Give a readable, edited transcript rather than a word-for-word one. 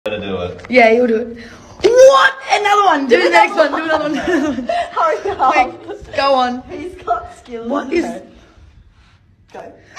gonna do it. Yeah, you'll do it. What? Another one. Do the next one. Do another one. Hurry up. Quick, go on. He's got skills. What is? Go.